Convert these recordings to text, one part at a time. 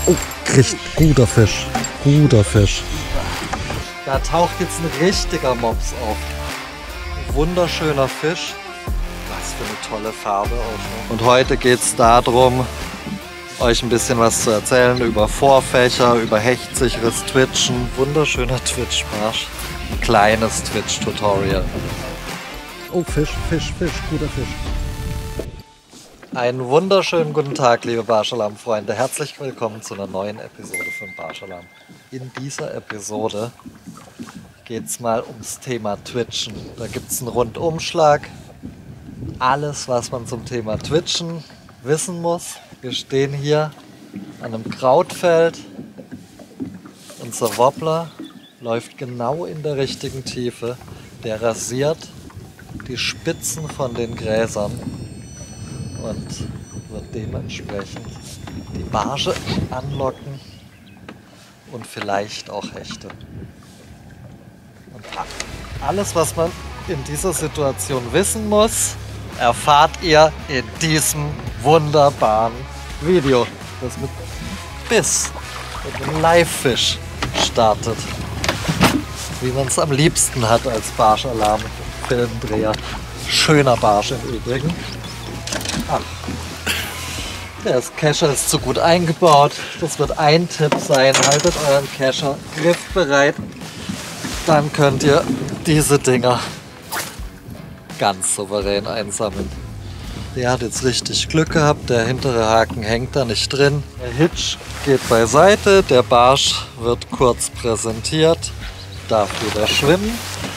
Oh, richtig guter Fisch. Guter Fisch. Da taucht jetzt ein richtiger Mops auf. Ein wunderschöner Fisch. Was für eine tolle Farbe auch. Und heute geht es darum, euch ein bisschen was zu erzählen über Vorfächer, über hechtsicheres Twitchen. Wunderschöner Twitch-Barsch. Ein kleines Twitch-Tutorial. Oh, Fisch, Fisch, Fisch, guter Fisch. Einen wunderschönen guten Tag, liebe Barschalam-Freunde. Herzlich willkommen zu einer neuen Episode von Barschalam. In dieser Episode geht es mal ums Thema Twitchen. Da gibt es einen Rundumschlag. Alles, was man zum Thema Twitchen wissen muss. Wir stehen hier an einem Krautfeld. Unser Wobbler läuft genau in der richtigen Tiefe. Der rasiert die Spitzen von den Gräsern und wird dementsprechend die Barsche anlocken und vielleicht auch Hechte. Und alles, was man in dieser Situation wissen muss, erfahrt ihr in diesem wunderbaren Video, das mit Biss und einem Live-Fisch startet. Wie man es am liebsten hat als Barschalarm-Filmdreher. Schöner Barsch im Übrigen. Ach, der Kescher ist zu gut eingebaut. Das wird ein Tipp sein. Haltet euren Kescher griffbereit. Dann könnt ihr diese Dinger ganz souverän einsammeln. Der hat jetzt richtig Glück gehabt. Der hintere Haken hängt da nicht drin. Der Hitch geht beiseite. Der Barsch wird kurz präsentiert. Darf wieder schwimmen.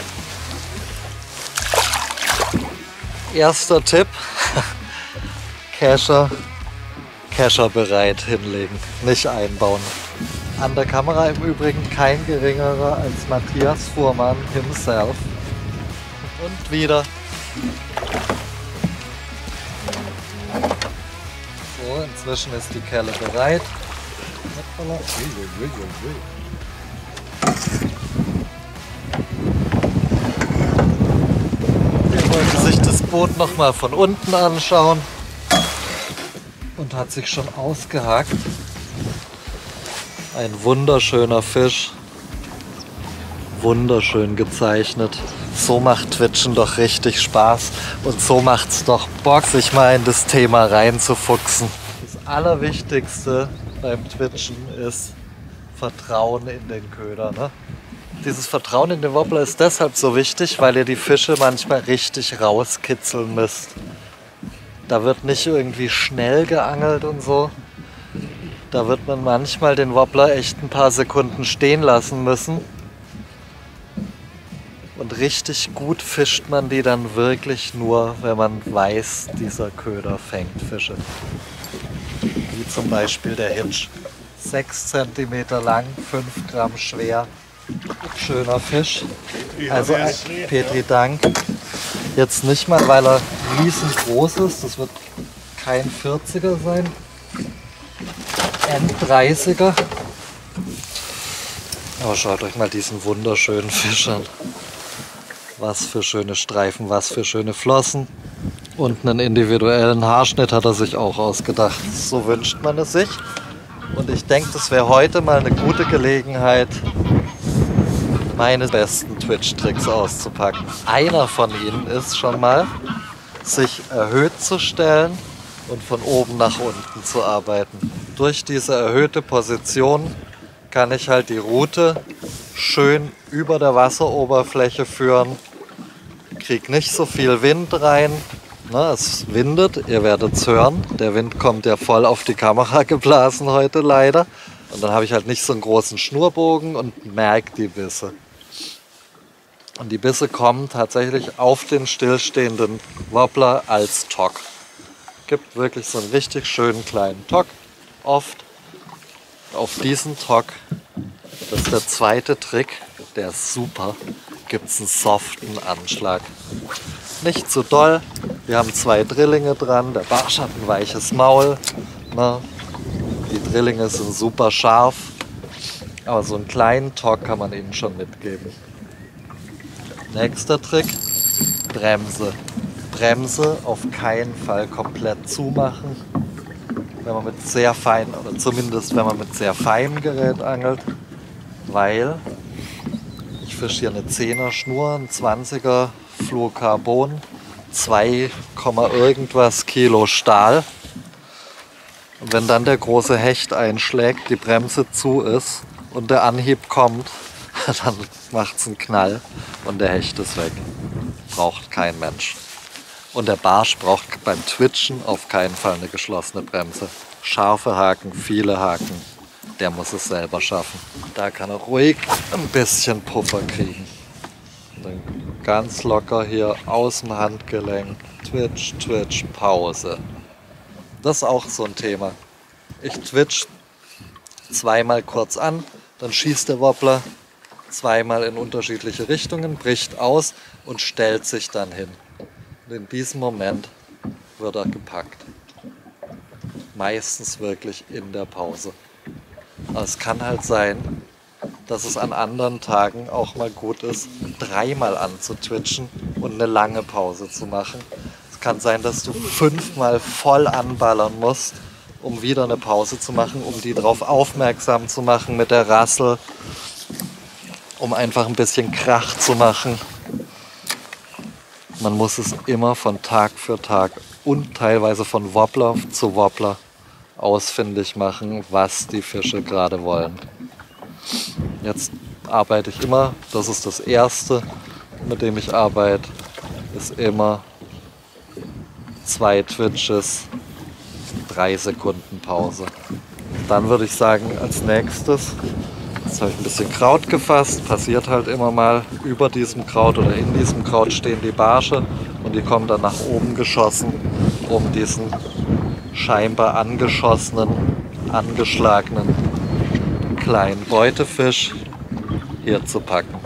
Erster Tipp. Kescher bereit hinlegen, nicht einbauen. An der Kamera im Übrigen kein geringerer als Matthias Fuhrmann himself. Und wieder. So, inzwischen ist die Kelle bereit. Er wollte sich das Boot nochmal von unten anschauen. Und hat sich schon ausgehakt. Ein wunderschöner Fisch. Wunderschön gezeichnet. So macht Twitchen doch richtig Spaß. Und so macht es doch Bock, sich mal in das Thema reinzufuchsen. Das Allerwichtigste beim Twitchen ist Vertrauen in den Köder. Ne? Dieses Vertrauen in den Wobbler ist deshalb so wichtig, weil ihr die Fische manchmal richtig rauskitzeln müsst. Da wird nicht irgendwie schnell geangelt und so. Da wird man manchmal den Wobbler echt ein paar Sekunden stehen lassen müssen. Und richtig gut fischt man die dann wirklich nur, wenn man weiß, dieser Köder fängt Fische. Wie zum Beispiel der Hitch. 6 cm lang, 5 Gramm schwer. Schöner Fisch. Also Petri Dank. Jetzt nicht mal, weil er riesengroß ist, das wird kein 40er sein, N30er. Aber schaut euch mal diesen wunderschönen Fisch an. Was für schöne Streifen, was für schöne Flossen. Und einen individuellen Haarschnitt hat er sich auch ausgedacht. So wünscht man es sich. Und ich denke, das wäre heute mal eine gute Gelegenheit, meine besten Twitch-Tricks auszupacken. Einer von ihnen ist schon mal, sich erhöht zu stellen und von oben nach unten zu arbeiten. Durch diese erhöhte Position kann ich halt die Rute schön über der Wasseroberfläche führen. Krieg nicht so viel Wind rein. Na, es windet, ihr werdet es hören. Der Wind kommt ja voll auf die Kamera geblasen heute leider. Und dann habe ich halt nicht so einen großen Schnurbogen und merke die Bisse. Und die Bisse kommen tatsächlich auf den stillstehenden Wobbler als Tock. Gibt wirklich so einen richtig schönen kleinen Tock. Oft auf diesen Tock, das ist der zweite Trick, der ist super, gibt es einen soften Anschlag. Nicht zu doll, wir haben 2 Drillinge dran, der Barsch hat ein weiches Maul. Ne? Die Drillinge sind super scharf, aber so einen kleinen Tock kann man ihnen schon mitgeben. Nächster Trick, Bremse. Bremse auf keinen Fall komplett zumachen. wenn man mit sehr fein, oder zumindest wenn man mit sehr feinem Gerät angelt, weil ich fische hier eine 10er Schnur, ein 20er Fluorocarbon, 2, irgendwas Kilo Stahl. Und wenn dann der große Hecht einschlägt, die Bremse zu ist und der Anhieb kommt, dann macht es einen Knall und der Hecht ist weg. Braucht kein Mensch. Und der Barsch braucht beim Twitchen auf keinen Fall eine geschlossene Bremse. Scharfe Haken, viele Haken, der muss es selber schaffen. Da kann er ruhig ein bisschen Puffer kriegen. Und dann ganz locker hier aus dem Handgelenk, Twitch, Twitch, Pause. Das ist auch so ein Thema. Ich twitch zweimal kurz an, dann schießt der Wobbler zweimal in unterschiedliche Richtungen, bricht aus und stellt sich dann hin. Und in diesem Moment wird er gepackt. Meistens wirklich in der Pause. Aber es kann halt sein, dass es an anderen Tagen auch mal gut ist, dreimal anzutwitchen und eine lange Pause zu machen. Es kann sein, dass du 5-mal voll anballern musst, um wieder eine Pause zu machen, um die darauf aufmerksam zu machen mit der Rassel, um einfach ein bisschen Krach zu machen. Man muss es immer von Tag für Tag und teilweise von Wobbler zu Wobbler ausfindig machen, was die Fische gerade wollen. Jetzt arbeite ich immer, das ist das Erste, mit dem ich arbeite, ist immer 2 Twitches, 3 Sekunden Pause. Dann würde ich sagen, als nächstes, jetzt habe ich ein bisschen Kraut gefasst, passiert halt immer mal, über diesem Kraut oder in diesem Kraut stehen die Barsche und die kommen dann nach oben geschossen, um diesen scheinbar angeschossenen, angeschlagenen kleinen Beutefisch hier zu packen.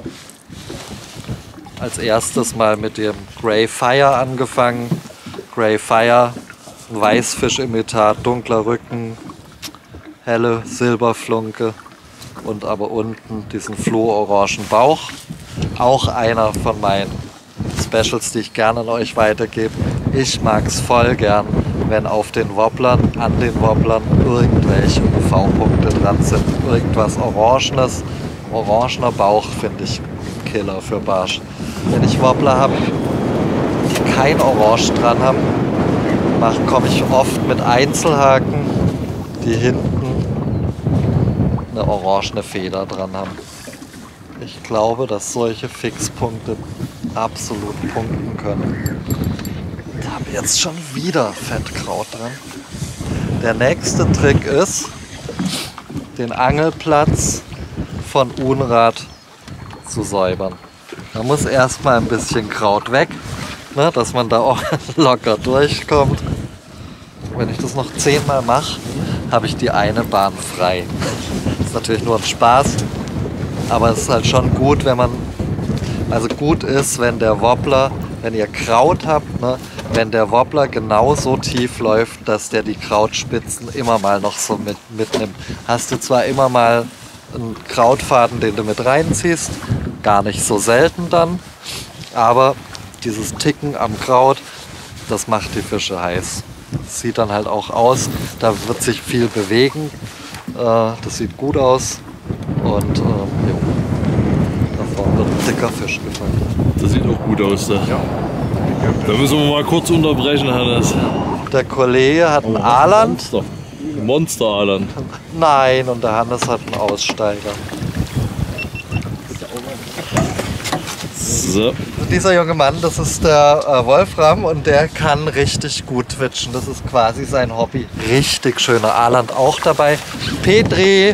Als erstes mal mit dem Grey Fire angefangen. Grey Fire, ein Weißfischimitat, dunkler Rücken, helle Silberflunke und aber unten diesen fluororangen Bauch. Auch einer von meinen Specials, die ich gerne an euch weitergebe. Ich mag es voll gern, wenn auf den Wobblern, an den Wobblern irgendwelche UV-Punkte dran sind. Irgendwas Orangenes. Orangener Bauch finde ich ein Killer für Barsch. Wenn ich Wobbler habe, die kein Orange dran haben, komme ich oft mit Einzelhaken, die hinten eine orangene Feder dran haben. Ich glaube, dass solche Fixpunkte absolut punkten können. Da habe ich jetzt schon wieder Fettkraut dran. Der nächste Trick ist, den Angelplatz von Unrat zu säubern. Da muss erstmal ein bisschen Kraut weg, ne, dass man da auch locker durchkommt. Wenn ich das noch 10-mal mache, habe ich die eine Bahn frei. Das ist natürlich nur ein Spaß, aber es ist halt schon gut, wenn man, also gut ist, wenn der Wobbler, wenn ihr Kraut habt, ne, wenn der Wobbler genau so tief läuft, dass der die Krautspitzen immer mal noch so mitnimmt. Hast du zwar immer mal einen Krautfaden, den du mit reinziehst, gar nicht so selten dann, aber dieses Ticken am Kraut, das macht die Fische heiß. Das sieht dann halt auch aus, da wird sich viel bewegen, das sieht gut aus und jo, da vorne wird ein dicker Fisch gefangen. Das sieht auch gut aus da. Ja. Da müssen wir mal kurz unterbrechen, Hannes. Der Kollege hat einen Aaland. Monster-Aaland. Nein, und der Hannes hat einen Aussteiger. So. Dieser junge Mann, das ist der Wolfram und der kann richtig gut twitchen. Das ist quasi sein Hobby. Richtig schöner Aaland auch dabei. Petri!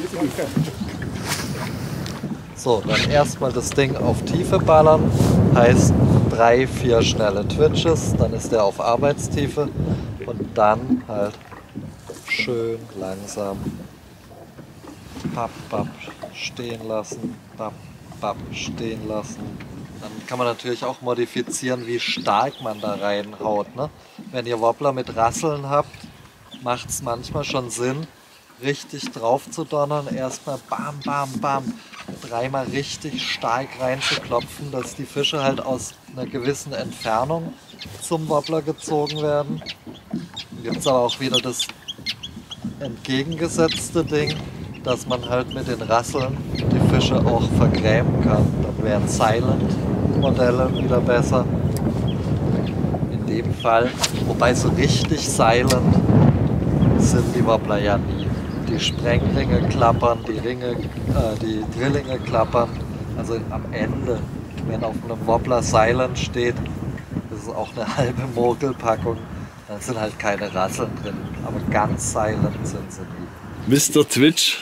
So, dann erstmal das Ding auf Tiefe ballern. Heißt 3, 4 schnelle Twitches, dann ist der auf Arbeitstiefe und dann halt schön langsam papp, papp, stehen lassen, papp, papp, stehen lassen. Dann kann man natürlich auch modifizieren, wie stark man da reinhaut. Ne? Wenn ihr Wobbler mit Rasseln habt, macht es manchmal schon Sinn, richtig drauf zu donnern. Erstmal bam, bam, bam, 3-mal richtig stark reinzuklopfen, dass die Fische halt aus einer gewissen Entfernung zum Wobbler gezogen werden. Dann gibt es aber auch wieder das entgegengesetzte Ding, dass man halt mit den Rasseln die Fische auch vergrämen kann. Dann wären Silent-Modelle wieder besser. In dem Fall, wobei so richtig silent sind die Wobbler ja nie. Die Sprengringe klappern, die Drillinge klappern. Also am Ende, wenn auf einem Wobbler silent steht, das ist auch eine halbe Mogelpackung, dann sind halt keine Rasseln drin. Aber ganz silent sind sie nie. Mr. Twitch.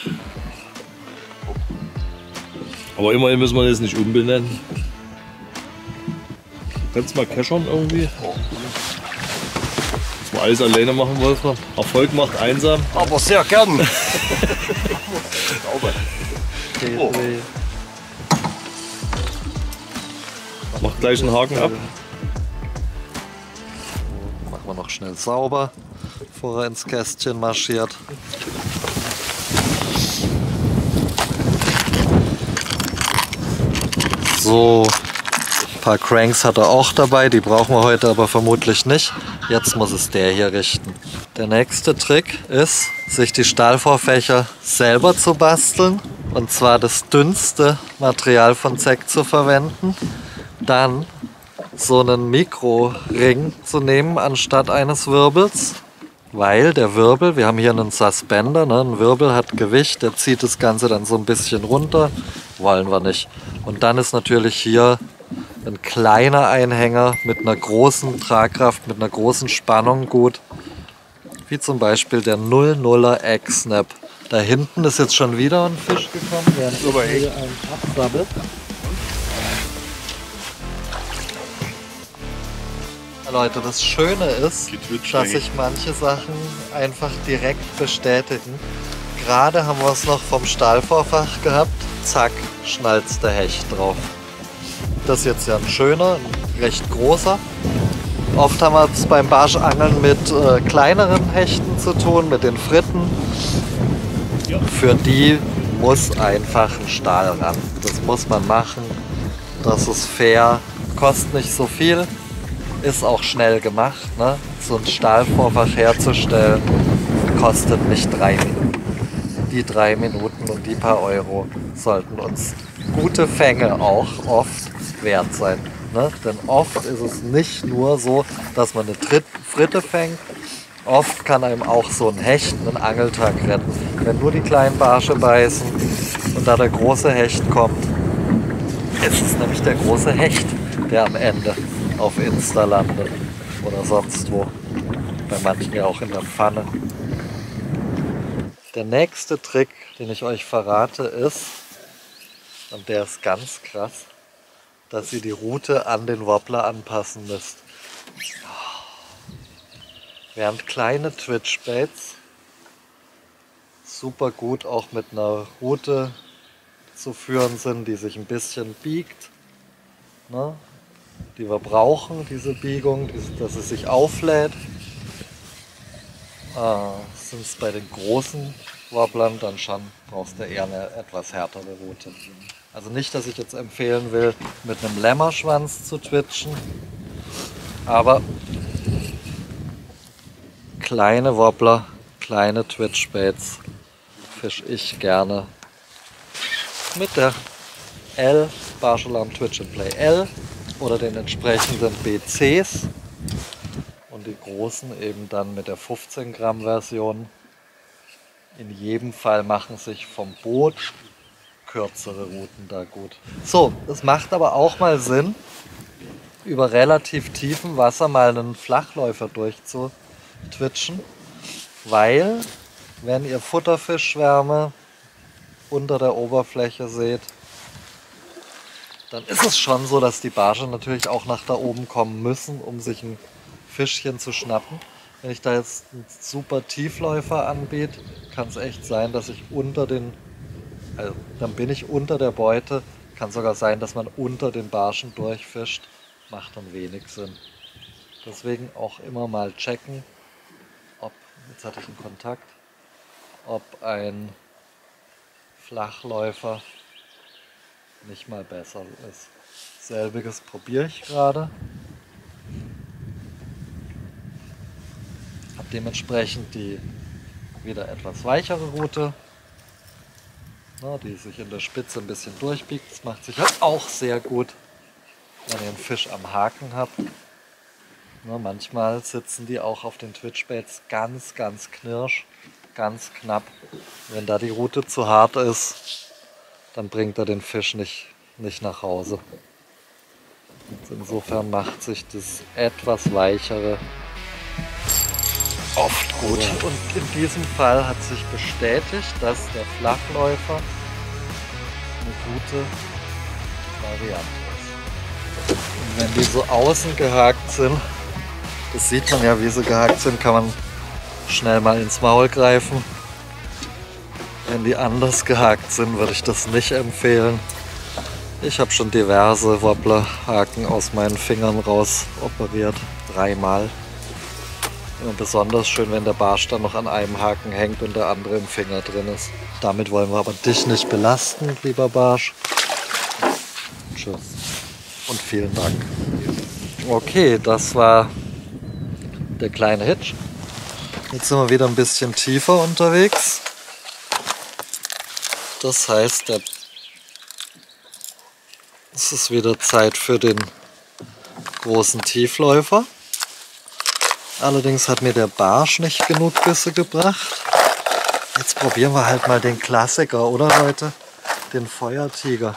Aber immerhin müssen wir das nicht umbenennen. Kannst du mal keschern irgendwie? Dass wir alles alleine machen, Wolfram. Erfolg macht einsam. Aber sehr gern. Oh. Mach gleich einen Haken ab. Machen wir noch schnell sauber, bevor er ins Kästchen marschiert. So, ein paar Cranks hat er auch dabei, die brauchen wir heute aber vermutlich nicht. Jetzt muss es der hier richten. Der nächste Trick ist, sich die Stahlvorfächer selber zu basteln. Und zwar das dünnste Material von Zeck zu verwenden. Dann so einen Mikroring zu nehmen anstatt eines Wirbels. Weil der Wirbel, wir haben hier einen Suspender, ne? Ein Wirbel hat Gewicht, der zieht das Ganze dann so ein bisschen runter. Wollen wir nicht. Und dann ist natürlich hier ein kleiner Einhänger mit einer großen Tragkraft, mit einer großen Spannung gut. Wie zum Beispiel der 00er Egg-Snap. Da hinten ist jetzt schon wieder ein Fisch gekommen, während ich hier einen absammelt. Leute, das Schöne ist, dass sich manche Sachen einfach direkt bestätigen. Gerade haben wir es noch vom Stahlvorfach gehabt. Zack, schnallt's der Hecht drauf. Das ist jetzt ja ein schöner, ein recht großer. Oft haben wir es beim Barschangeln mit kleineren Hechten zu tun, mit den Fritten. Für die muss einfach ein Stahl ran. Das muss man machen. Das ist fair, kostet nicht so viel, ist auch schnell gemacht. Ne? So ein Stahlvorfach herzustellen kostet nicht 3 Minuten. Die 3 Minuten und die paar Euro sollten uns gute Fänge auch oft wert sein. Ne? Denn oft ist es nicht nur so, dass man eine Fritte fängt. Oft kann einem auch so ein Hecht einen Angeltag retten. Wenn nur die kleinen Barsche beißen und da der große Hecht kommt, ist es nämlich der große Hecht, der am Ende auf Insta landet oder sonst wo. Bei manchen ja auch in der Pfanne. Der nächste Trick, den ich euch verrate, ist, und der ist ganz krass, dass ihr die Route an den Wobbler anpassen müsst. Während kleine Twitch-Baits super gut auch mit einer Route zu führen sind, die sich ein bisschen biegt, ne? Die wir brauchen, diese Biegung, dass es sich auflädt. Sind es bei den großen Wobblern dann schon, brauchst du eher eine etwas härtere Route. Also nicht, dass ich jetzt empfehlen will, mit einem Lämmerschwanz zu twitchen, aber kleine Wobbler, kleine Twitch-Baits fische ich gerne mit der L, Barschalarm Twitch and Play L oder den entsprechenden BCs und die großen eben dann mit der 15 Gramm Version. In jedem Fall machen sich vom Boot kürzere Routen da gut. So, es macht aber auch mal Sinn, über relativ tiefem Wasser mal einen Flachläufer durchzutwitchen, weil wenn ihr Futterfischschwärme unter der Oberfläche seht, dann ist es schon so, dass die Barsche natürlich auch nach da oben kommen müssen, um sich ein Fischchen zu schnappen. Wenn ich da jetzt einen super Tiefläufer anbiete, kann es echt sein, dass ich dann bin ich unter der Beute. Kann sogar sein, dass man unter den Barschen durchfischt. Macht dann wenig Sinn. Deswegen auch immer mal checken, jetzt hatte ich einen Kontakt, ob ein Flachläufer nicht mal besser ist. Selbiges probiere ich gerade. Habe dementsprechend die wieder etwas weichere Rute, die sich in der Spitze ein bisschen durchbiegt. Das macht sich halt auch sehr gut, wenn ihr einen Fisch am Haken habt. Manchmal sitzen die auch auf den Twitchbaits ganz, ganz knirsch, ganz knapp. Wenn da die Rute zu hart ist, dann bringt er den Fisch nicht nach Hause. Und insofern macht sich das etwas weichere oft gut. Und in diesem Fall hat sich bestätigt, dass der Flachläufer eine gute Variante ist. Und wenn die so außen gehakt sind, das sieht man ja, wie sie gehakt sind, kann man schnell mal ins Maul greifen. Wenn die anders gehakt sind, würde ich das nicht empfehlen. Ich habe schon diverse Wobblerhaken aus meinen Fingern raus operiert, 3-mal. Und besonders schön, wenn der Barsch dann noch an einem Haken hängt und der andere im Finger drin ist. Damit wollen wir aber dich nicht belasten, lieber Barsch. Tschüss und vielen Dank. Okay, das war der kleine Hitch. Jetzt sind wir wieder ein bisschen tiefer unterwegs. Das heißt, es ist wieder Zeit für den großen Tiefläufer. Allerdings hat mir der Barsch nicht genug Bisse gebracht. Jetzt probieren wir halt mal den Klassiker, oder Leute? Den Feuertiger.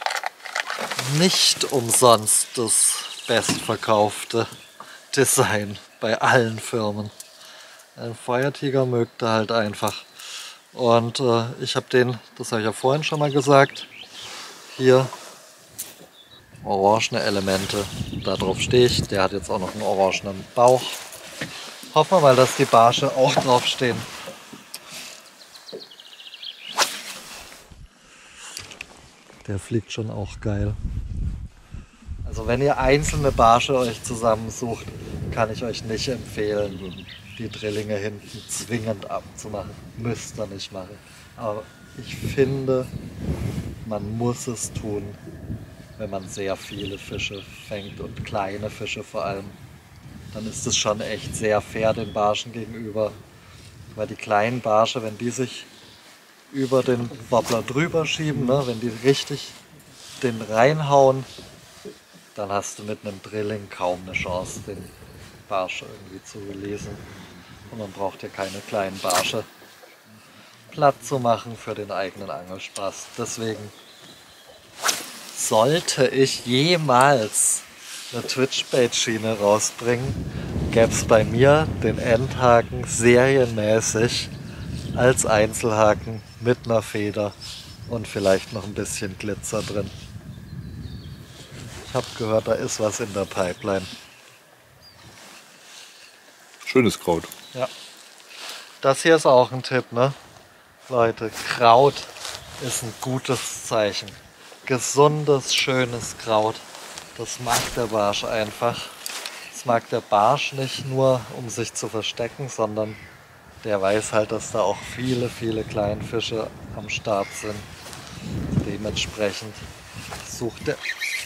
Nicht umsonst das bestverkaufte Design bei allen Firmen. Ein Feuertiger mögt er halt einfach. Und ich habe den, das habe ich ja vorhin schon mal gesagt, hier orangene Elemente. Darauf stehe ich. Der hat jetzt auch noch einen orangenen Bauch. Hoffen wir mal, dass die Barsche auch drauf stehen. Der fliegt schon auch geil. Also wenn ihr einzelne Barsche euch zusammensucht, kann ich euch nicht empfehlen, die Drillinge hinten zwingend abzumachen. Müsst ihr nicht machen. Aber ich finde, man muss es tun, wenn man sehr viele Fische fängt und kleine Fische vor allem. Dann ist es schon echt sehr fair den Barschen gegenüber. Weil die kleinen Barsche, wenn die sich über den Wobbler drüber schieben, wenn die richtig den reinhauen, dann hast du mit einem Drilling kaum eine Chance, den Barsch irgendwie zu releasen. Und man braucht ja keine kleinen Barsche platt zu machen für den eigenen Angelspaß. Deswegen sollte ich jemals eine Twitchbait-Schiene rausbringen, gäbe es bei mir den Endhaken serienmäßig als Einzelhaken mit einer Feder und vielleicht noch ein bisschen Glitzer drin. Ich habe gehört, da ist was in der Pipeline. Schönes Kraut. Ja. Das hier ist auch ein Tipp, ne? Leute, Kraut ist ein gutes Zeichen. Gesundes, schönes Kraut. Das mag der Barsch einfach. Das mag der Barsch nicht nur, um sich zu verstecken, sondern der weiß halt, dass da auch viele, viele Kleinfische am Start sind. Dementsprechend sucht er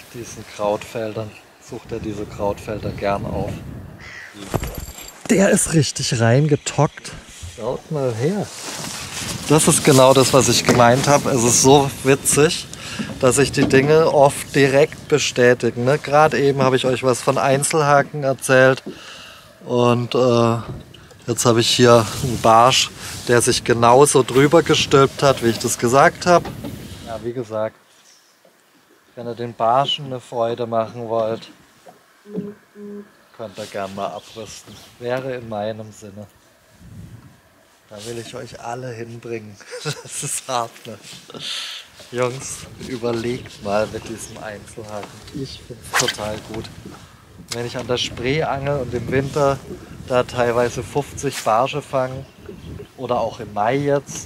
diese Krautfelder gern auf. Der ist richtig reingetockt. Schaut mal her. Das ist genau das, was ich gemeint habe. Es ist so witzig, dass sich die Dinge oft direkt bestätigen. Ne? Gerade eben habe ich euch was von Einzelhaken erzählt. Und jetzt habe ich hier einen Barsch, der sich genauso drüber gestülpt hat, wie ich das gesagt habe. Ja, wie gesagt, wenn ihr den Barschen eine Freude machen wollt, könnt ihr gern mal abrüsten. Wäre in meinem Sinne. Da will ich euch alle hinbringen. Das ist hart, ne? Jungs, überlegt mal mit diesem Einzelhaken. Ich finde es total gut. Wenn ich an der Spree angel und im Winter da teilweise 50 Barsche fange, oder auch im Mai jetzt,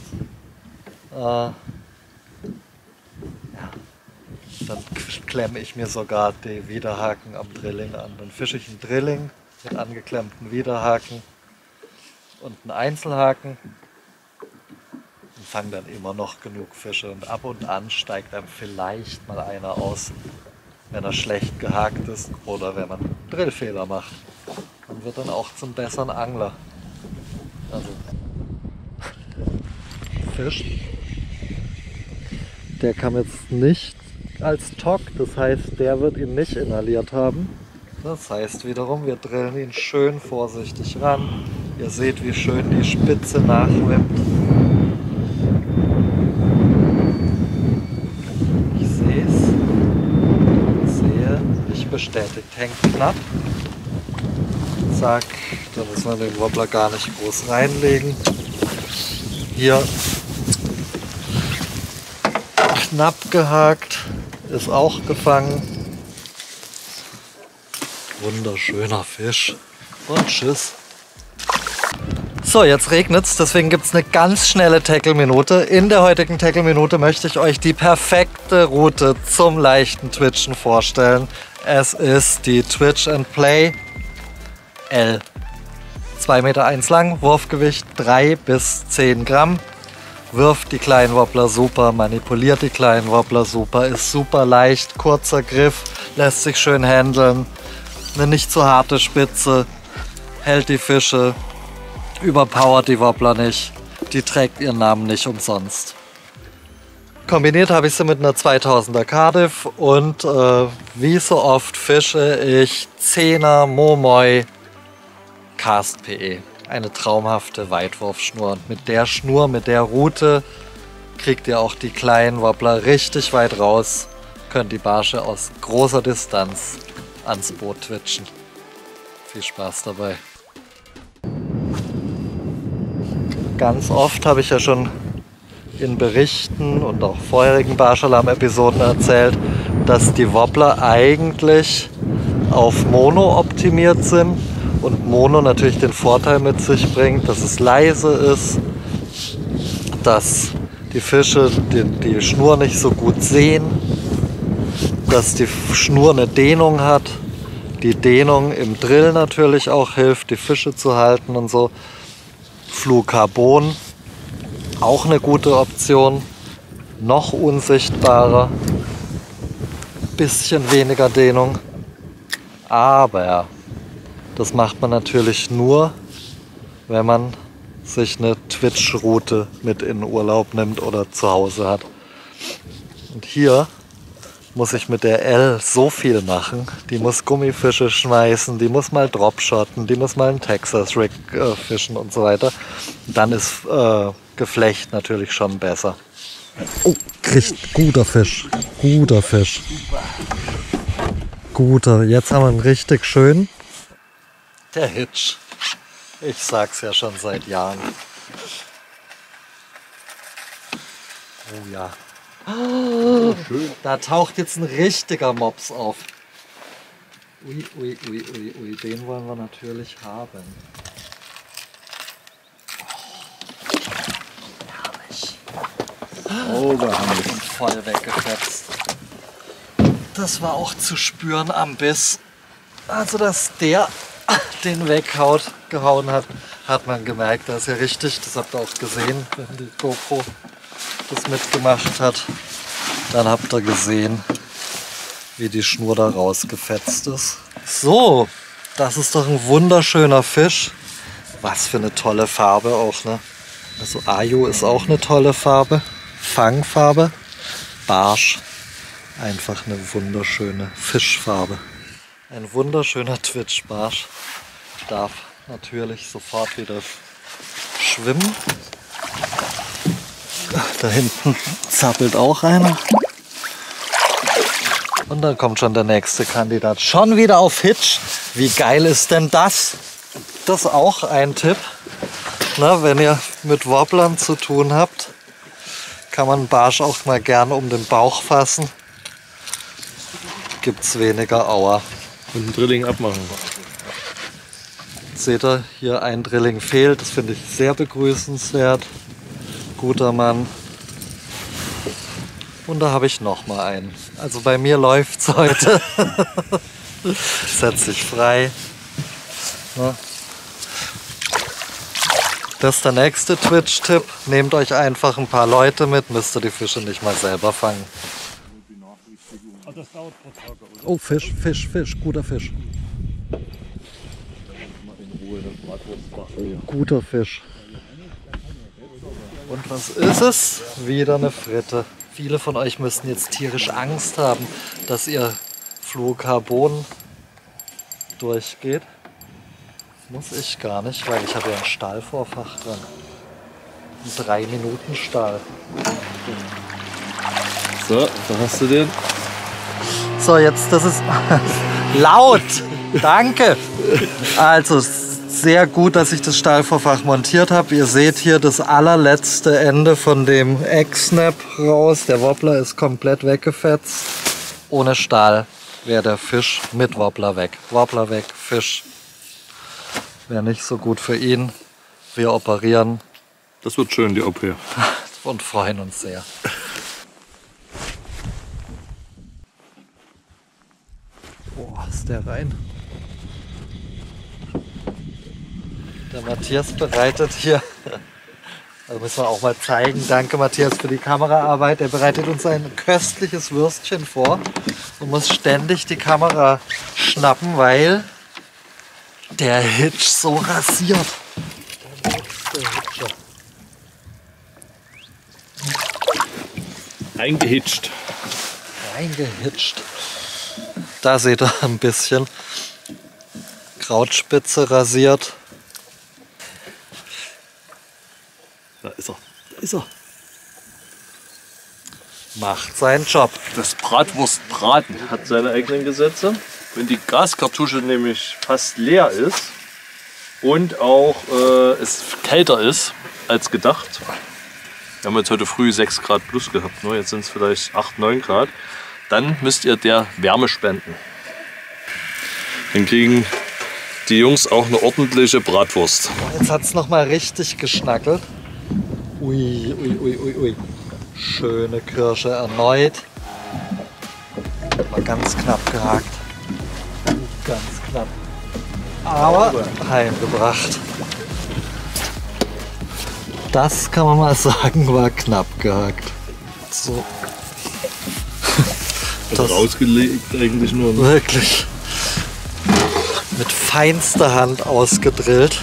dann klemme ich mir sogar die Widerhaken am Drilling an. Dann fische ich einen Drilling mit angeklemmten Widerhaken und einen Einzelhaken und fange dann immer noch genug Fische. Und ab und an steigt einem vielleicht mal einer aus, wenn er schlecht gehakt ist oder wenn man Drillfehler macht. Man wird dann auch zum besseren Angler. Also Fisch. Der kam jetzt nicht als Tock, das heißt, der wird ihn nicht inhaliert haben. Das heißt wiederum, wir drillen ihn schön vorsichtig ran. Ihr seht, wie schön die Spitze nachwimmt. Ich sehe es. Sehe, nicht bestätigt. Hängt knapp. Zack, da muss man den Wobbler gar nicht groß reinlegen. Hier knapp gehakt, ist auch gefangen. Wunderschöner Fisch. Und tschüss. So, jetzt regnet's, deswegen gibt es eine ganz schnelle Tackle-Minute. In der heutigen Tackle-Minute möchte ich euch die perfekte Route zum leichten Twitchen vorstellen. Es ist die Twitch and Play L. 2,1 Meter lang, Wurfgewicht 3 bis 10 Gramm. Wirft die kleinen Wobbler super, manipuliert die kleinen Wobbler super, ist super leicht, kurzer Griff, lässt sich schön handeln. Eine nicht zu harte Spitze, hält die Fische, überpowert die Wobbler nicht, die trägt ihren Namen nicht umsonst. Kombiniert habe ich sie mit einer 2000er Cardiff und wie so oft fische ich 10er Momoi Cast PE. Eine traumhafte Weitwurfschnur. Und mit der Schnur, mit der Route kriegt ihr auch die kleinen Wobbler richtig weit raus. Könnt die Barsche aus großer Distanz ans Boot twitchen. Viel Spaß dabei. Ganz oft habe ich ja schon in Berichten und auch vorherigen Barschalarm-Episoden erzählt, dass die Wobbler eigentlich auf Mono optimiert sind und Mono natürlich den Vorteil mit sich bringt, dass es leise ist, dass die Fische die Schnur nicht so gut sehen, dass die Schnur eine Dehnung hat, die Dehnung im Drill natürlich auch hilft, die Fische zu halten und so. Fluorcarbon, auch eine gute Option, noch unsichtbarer, bisschen weniger Dehnung, aber das macht man natürlich nur, wenn man sich eine Twitch-Route mit in den Urlaub nimmt oder zu Hause hat. Und hier muss ich mit der L so viel machen. Die muss Gummifische schmeißen, die muss mal Dropshotten, die muss mal einen Texas Rig fischen und so weiter. Dann ist Geflecht natürlich schon besser. Oh, kriegt guter Fisch. Guter Fisch. Guter. Jetzt haben wir einen richtig schön. Der Hitch. Ich sag's ja schon seit Jahren. Oh ja. Oh, da taucht jetzt ein richtiger Mops auf. Ui, ui, ui, ui, ui. Den wollen wir natürlich haben. Herrlich. Oh, da haben wir. Voll weggefetzt. Das war auch zu spüren am Biss. Also, dass der den gehauen hat, hat man gemerkt. Das ist ja richtig, das habt ihr auch gesehen, wenn die GoPro das mitgemacht hat. Dann habt ihr gesehen, wie die Schnur da rausgefetzt ist. So, das ist doch ein wunderschöner Fisch. Was für eine tolle Farbe auch, ne? Also Ayu ist auch eine tolle Farbe. Fangfarbe. Barsch. Einfach eine wunderschöne Fischfarbe. Ein wunderschöner Twitch-Barsch darf natürlich sofort wieder schwimmen. Da hinten zappelt auch einer. Und dann kommt schon der nächste Kandidat. Schon wieder auf Hitch. Wie geil ist denn das? Das ist auch ein Tipp. Na, wenn ihr mit Wobblern zu tun habt, kann man einen Barsch auch mal gerne um den Bauch fassen. Gibt es weniger Aua. Und ein Drilling abmachen. Seht ihr, hier ein Drilling fehlt. Das finde ich sehr begrüßenswert. Guter Mann. Und da habe ich noch mal einen. Also bei mir läuft es heute. Setz dich frei. Ja. Das ist der nächste Twitch-Tipp. Nehmt euch einfach ein paar Leute mit, müsst ihr die Fische nicht mal selber fangen. Oh, Fisch, Fisch, Fisch. Guter Fisch. Guter Fisch. Und was ist es? Wieder eine Fritte. Viele von euch müssten jetzt tierisch Angst haben, dass ihr Fluorocarbon durchgeht. Muss ich gar nicht, weil ich habe ja ein Stahlvorfach dran. Ein 3-Minuten-Stahl. So, da hast du den. So, jetzt, das ist laut. Danke. Also, sehr gut, dass ich das Stahlvorfach montiert habe. Ihr seht hier das allerletzte Ende von dem Egg-Snap raus. Der Wobbler ist komplett weggefetzt. Ohne Stahl wäre der Fisch mit Wobbler weg. Wobbler weg, Fisch. Wäre nicht so gut für ihn. Wir operieren. Das wird schön, die OP. Und freuen uns sehr. Boah, ist der rein. Der Matthias bereitet hier, also müssen wir auch mal zeigen, danke Matthias für die Kameraarbeit, er bereitet uns ein köstliches Würstchen vor und muss ständig die Kamera schnappen, weil der Hitch so rasiert. Der nächste Hitcher. Eingehitcht. Eingehitcht. Da seht ihr ein bisschen Krautspitze rasiert. Da ist er. Da ist er. Macht seinen Job. Das Bratwurstbraten hat seine eigenen Gesetze. Wenn die Gaskartusche nämlich fast leer ist und auch es kälter ist als gedacht. Wir haben jetzt heute früh 6 Grad plus gehabt, ne? Jetzt sind es vielleicht 8, 9 Grad. Dann müsst ihr der Wärme spenden. Dann kriegen die Jungs auch eine ordentliche Bratwurst. Jetzt hat es nochmal richtig geschnackelt. Ui, ui, ui, ui, ui. Schöne Kirsche erneut. War ganz knapp gehakt. Ganz knapp. Aber heimgebracht. Das kann man mal sagen, war knapp gehakt. So. Das rausgelegt eigentlich nur. Ne? Wirklich. Mit feinster Hand ausgedrillt.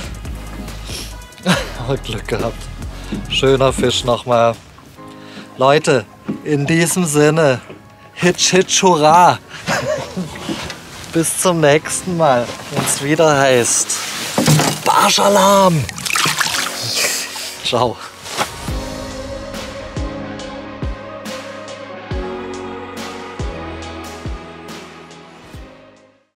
Glück gehabt. Schöner Fisch nochmal. Leute, in diesem Sinne, Hitch, Hitch, Hurra! Bis zum nächsten Mal, wenn es wieder heißt Barschalarm! Ciao.